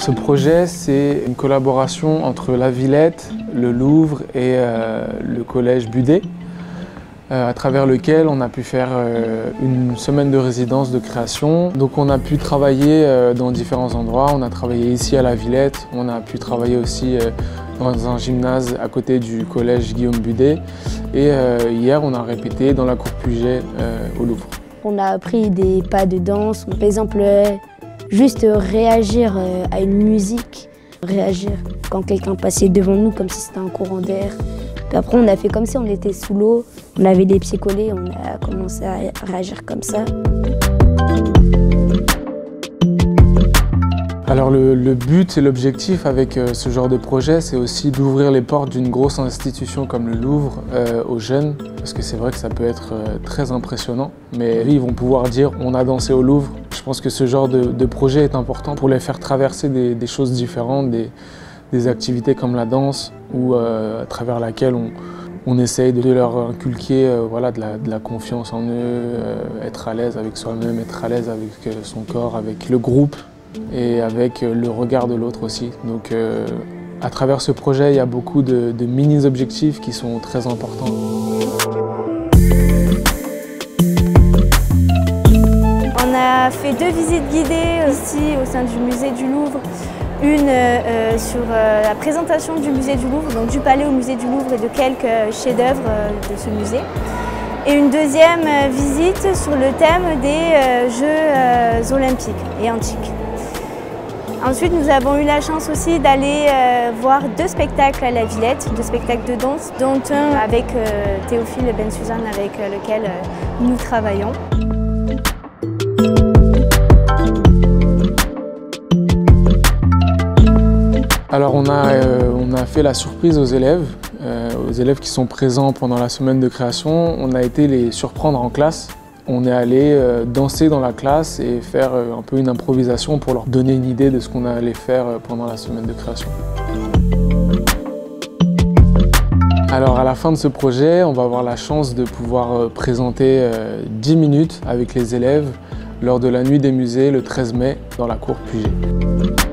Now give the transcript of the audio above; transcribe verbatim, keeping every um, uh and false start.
Ce projet, c'est une collaboration entre la Villette, le Louvre et euh, le collège Budé, euh, à travers lequel on a pu faire euh, une semaine de résidence de création. Donc on a pu travailler euh, dans différents endroits. On a travaillé ici à la Villette, on a pu travailler aussi euh, dans un gymnase à côté du collège Guillaume Budé. Et euh, hier, on a répété dans la cour Puget euh, au Louvre. On a appris des pas de danse, par exemple euh, juste réagir euh, à une musique, réagir quand quelqu'un passait devant nous comme si c'était un courant d'air. Puis après on a fait comme si on était sous l'eau, on avait les pieds collés, on a commencé à réagir comme ça. Alors le, le but et l'objectif avec euh, ce genre de projet, c'est aussi d'ouvrir les portes d'une grosse institution comme le Louvre euh, aux jeunes, parce que c'est vrai que ça peut être euh, très impressionnant, mais ils vont pouvoir dire « on a dansé au Louvre ». Je pense que ce genre de, de projet est important pour les faire traverser des, des choses différentes, des, des activités comme la danse, ou euh, à travers laquelle on, on essaye de leur inculquer euh, voilà, de, la, de la confiance en eux, euh, être à l'aise avec soi-même, être à l'aise avec euh, son corps, avec le groupe, et avec le regard de l'autre aussi. Donc euh, à travers ce projet, il y a beaucoup de, de mini-objectifs qui sont très importants. On a fait deux visites guidées ici au sein du musée du Louvre. Une euh, sur euh, la présentation du musée du Louvre, donc du palais au musée du Louvre et de quelques chefs-d'œuvre euh, de ce musée. Et une deuxième euh, visite sur le thème des euh, Jeux euh, olympiques et antiques. Ensuite, nous avons eu la chance aussi d'aller euh, voir deux spectacles à la Villette, deux spectacles de danse, dont un avec euh, Théophile Bensusan avec euh, lequel euh, nous travaillons. Alors on a, euh, on a fait la surprise aux élèves, euh, aux élèves qui sont présents pendant la semaine de création. On a été les surprendre en classe. On est allé euh, danser dans la classe et faire euh, un peu une improvisation pour leur donner une idée de ce qu'on allait faire euh, pendant la semaine de création. Alors à la fin de ce projet, on va avoir la chance de pouvoir euh, présenter euh, dix minutes avec les élèves lors de la nuit des musées le treize mai dans la cour Puget.